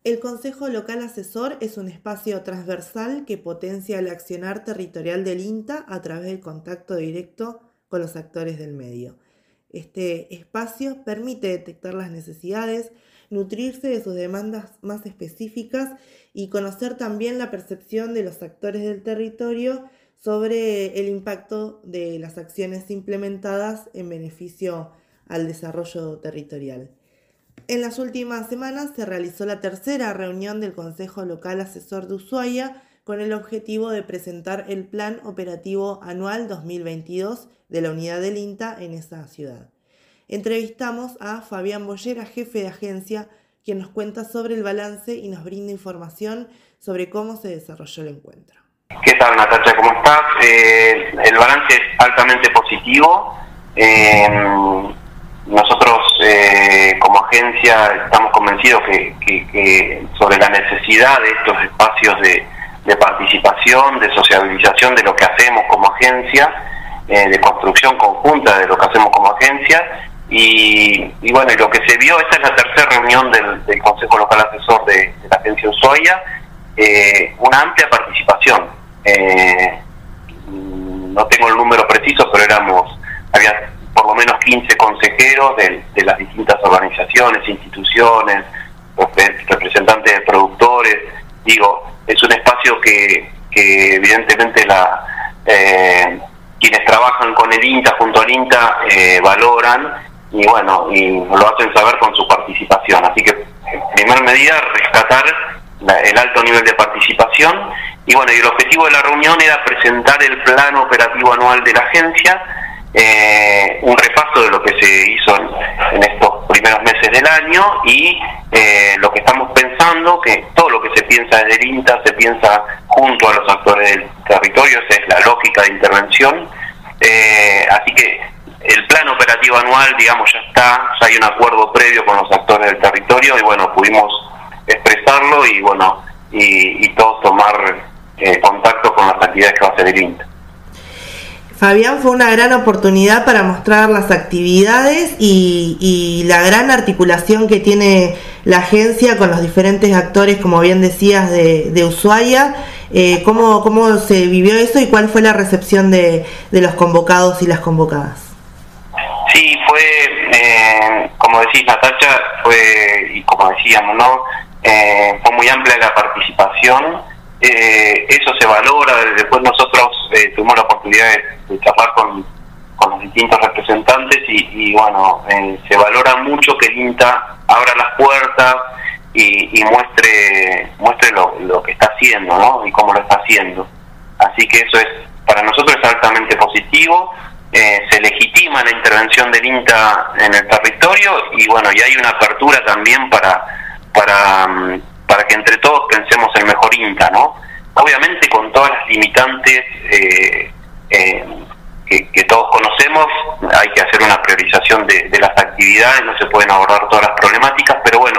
El Consejo Local Asesor es un espacio transversal que potencia el accionar territorial del INTA a través del contacto directo con los actores del medio. Este espacio permite detectar las necesidades, nutrirse de sus demandas más específicas y conocer también la percepción de los actores del territorio sobre el impacto de las acciones implementadas en beneficio al desarrollo territorial. En las últimas semanas se realizó la tercera reunión del Consejo Local Asesor de Ushuaia con el objetivo de presentar el Plan Operativo Anual 2022 de la unidad del INTA en esa ciudad. Entrevistamos a Fabián Bollera, jefe de agencia, quien nos cuenta sobre el balance y nos brinda información sobre cómo se desarrolló el encuentro. ¿Qué tal, Natacha? ¿Cómo estás? El balance es altamente positivo. Nosotros como agencia estamos convencidos que sobre la necesidad de estos espacios de participación, de sociabilización de lo que hacemos como agencia, de construcción conjunta de lo que hacemos como agencia, y bueno, y lo que se vio, esta es la tercera reunión del Consejo Local Asesor de la agencia Ushuaia, una amplia participación. No tengo el número preciso, pero había por lo menos 15 consejeros de las distintas organizaciones, instituciones, representantes de productores. Digo, es un espacio que evidentemente quienes trabajan con el INTA, junto al INTA, valoran, y bueno, y lo hacen saber con su participación. Así que, en primera medida, rescatar el alto nivel de participación, y bueno, y el objetivo de la reunión era presentar el plan operativo anual de la agencia, un repaso de lo que se hizo en estos primeros meses del año, y lo que estamos pensando, que todo lo que se piensa desde el INTA se piensa junto a los actores del territorio. Esa es la lógica de intervención. Así que el plan operativo anual, digamos, ya está, ya hay un acuerdo previo con los actores del territorio, y bueno, pudimos expresarlo y bueno, y todos tomar contacto con las actividades que va a hacer el INTA. Fabián, fue una gran oportunidad para mostrar las actividades y la gran articulación que tiene la agencia con los diferentes actores, como bien decías, de Ushuaia. ¿Cómo se vivió eso y cuál fue la recepción de los convocados y las convocadas? Sí, fue, como decís, Natacha, y como decíamos, ¿no? Fue muy amplia la participación. Eso se valora. Después nosotros tuvimos la oportunidad de charlar con los distintos representantes y bueno, se valora mucho que el INTA abra las puertas y muestre lo que está haciendo, ¿no? Y cómo lo está haciendo. Así que eso para nosotros es altamente positivo. Se legitima la intervención del INTA en el territorio, y bueno, y hay una apertura también para que entre todos pensemos el mejor INTA, ¿no? Obviamente con todas las limitantes que todos conocemos. Hay que hacer una priorización de las actividades, no se pueden abordar todas las problemáticas, pero bueno,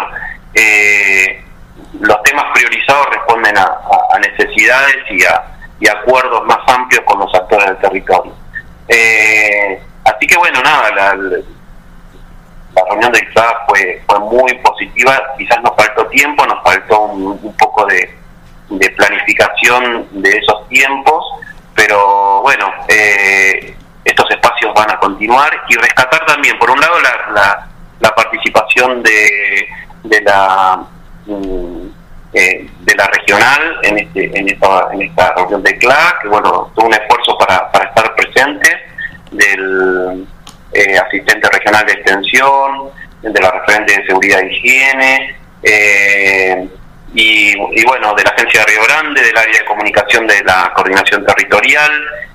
los temas priorizados responden a necesidades y acuerdos más amplios con los actores del territorio. Así que bueno, nada, la reunión del CLA fue muy positiva. Quizás nos faltó tiempo, nos faltó un poco de planificación de esos tiempos, pero bueno, estos espacios van a continuar, y rescatar también, por un lado, la participación de la regional en esta reunión de CLA, que bueno, tuvo un esfuerzo para estar presente, del asistente regional de extensión, de la referente de seguridad e higiene, y bueno, de la agencia de Río Grande, del área de comunicación de la coordinación territorial,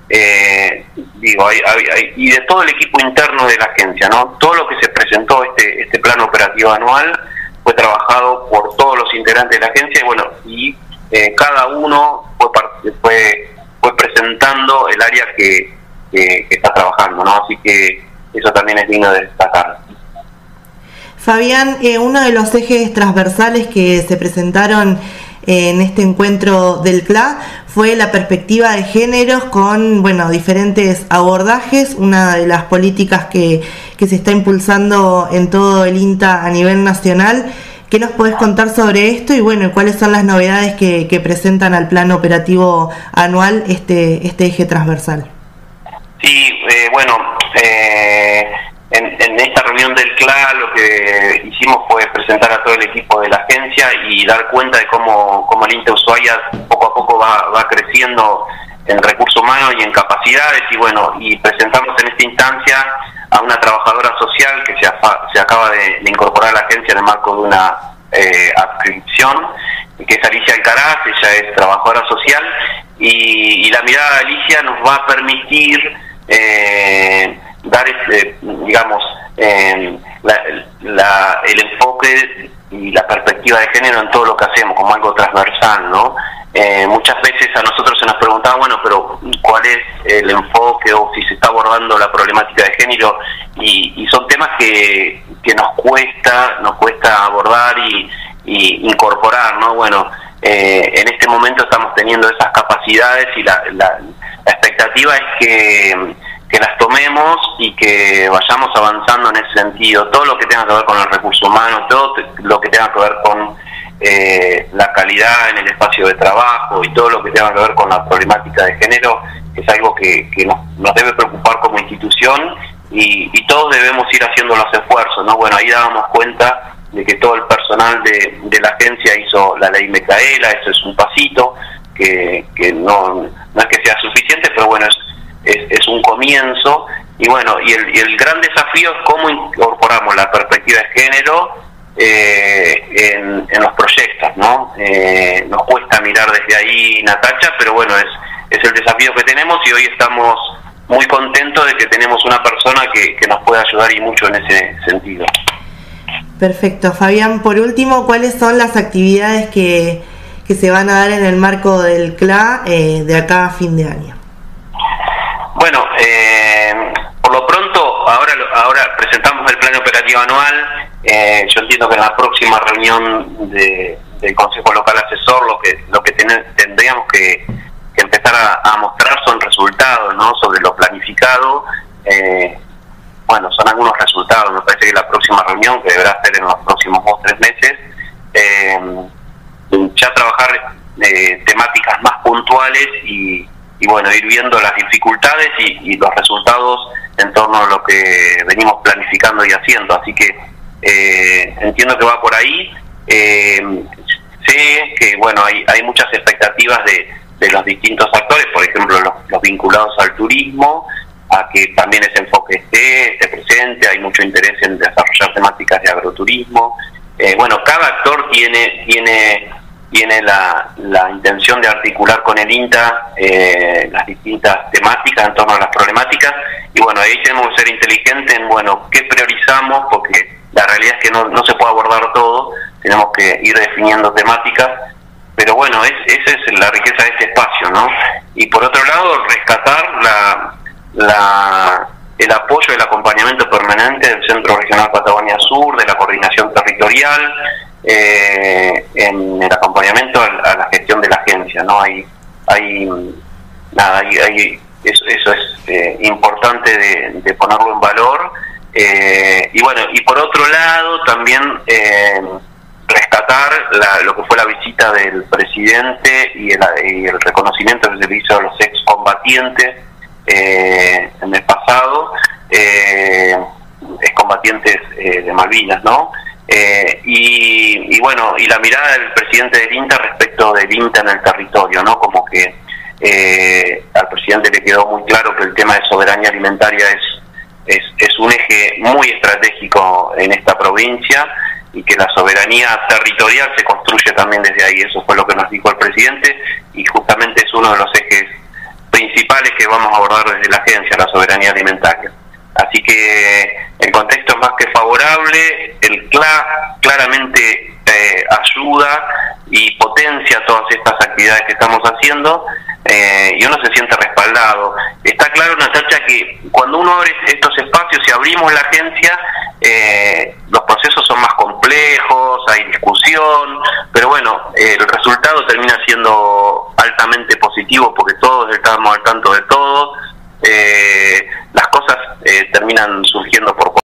y de todo el equipo interno de la agencia, ¿no? Todo lo que se presentó, este plan operativo anual, fue trabajado por todos los integrantes de la agencia, y bueno, cada uno fue presentando el área que está trabajando, ¿no? Así que eso también es digno de destacar. Fabián, uno de los ejes transversales que se presentaron en este encuentro del CLA fue la perspectiva de géneros con, bueno, diferentes abordajes. Una de las políticas que se está impulsando en todo el INTA a nivel nacional, ¿Qué nos podés contar sobre esto y bueno, cuáles son las novedades que presentan al plan operativo anual este eje transversal? Sí, en esta reunión del CLA lo que hicimos fue presentar a todo el equipo de la agencia y dar cuenta de cómo el INTA Ushuaia poco a poco va creciendo en recursos humanos y en capacidades, y presentamos en esta instancia a una trabajadora social que se acaba de incorporar a la agencia en el marco de una adscripción, que es Alicia Alcaraz. Ella es trabajadora social y la mirada de Alicia nos va a permitir dar el enfoque y la perspectiva de género en todo lo que hacemos como algo transversal, ¿no? Muchas veces a nosotros se nos preguntaba, pero ¿cuál es el enfoque o si se está abordando la problemática de género? Y son temas que nos cuesta abordar y incorporar, ¿no? En este momento estamos teniendo esas capacidades y la expectativa es que las tomemos y que vayamos avanzando en ese sentido. Todo lo que tenga que ver con el recurso humano, todo lo que tenga que ver con la calidad en el espacio de trabajo y todo lo que tenga que ver con la problemática de género es algo que nos debe preocupar como institución y todos debemos ir haciendo los esfuerzos, ¿no? Ahí dábamos cuenta de que todo el personal de la agencia hizo la ley Micaela. Eso es un pasito que no es que sea suficiente, pero es un comienzo y el gran desafío es cómo incorporamos la perspectiva de género en los proyectos, ¿no? Nos cuesta mirar desde ahí, Natacha, pero es el desafío que tenemos y hoy estamos muy contentos de que tenemos una persona que nos puede ayudar y mucho en ese sentido. Perfecto. Fabián, por último, ¿cuáles son las actividades que se van a dar en el marco del CLA de acá a fin de año? Por lo pronto, ahora presentamos el plan operativo anual. Yo entiendo que en la próxima reunión del Consejo Local Asesor lo que tendríamos que empezar a mostrar son resultados, ¿no? Sobre lo planificado. Son algunos resultados. Me parece que la próxima reunión, que deberá ser en los próximos 2 o 3 meses, ya trabajar temáticas más puntuales y ir viendo las dificultades y los resultados en torno a lo que venimos planificando y haciendo. Así que entiendo que va por ahí. Sé que hay muchas expectativas de los distintos actores, por ejemplo los vinculados al turismo, a que también ese enfoque esté presente. Hay mucho interés en desarrollar temáticas de agroturismo. Cada actor tiene la intención de articular con el INTA las distintas temáticas en torno a las problemáticas y ahí tenemos que ser inteligentes en qué priorizamos, porque la realidad es que no se puede abordar todo. Tenemos que ir definiendo temáticas, pero esa es la riqueza de este espacio, ¿no? Y por otro lado, rescatar el apoyo y el acompañamiento permanente del Centro Regional Patagonia Sur, de la coordinación territorial, en el acompañamiento a la gestión de la agencia, ¿no? Eso es importante de ponerlo en valor. Y por otro lado también rescatar lo que fue la visita del presidente y el reconocimiento que se le hizo a los excombatientes el mes pasado, excombatientes de Malvinas, ¿no? Y la mirada del presidente del INTA respecto del INTA en el territorio, ¿no? Como que al presidente le quedó muy claro que el tema de soberanía alimentaria es un eje muy estratégico en esta provincia y que la soberanía territorial se construye también desde ahí. Eso fue lo que nos dijo el presidente y justamente es uno de los ejes principales que vamos a abordar desde la agencia, la soberanía alimentaria. Así que el contexto es más que favorable. El CLA claramente ayuda y potencia todas estas actividades que estamos haciendo y uno se siente respaldado. Está claro, Natacha, que cuando uno abre estos espacios y abrimos la agencia, los procesos son más complejos, hay discusión, pero el resultado termina siendo altamente positivo porque todos estamos al tanto de todo. Las cosas terminan surgiendo por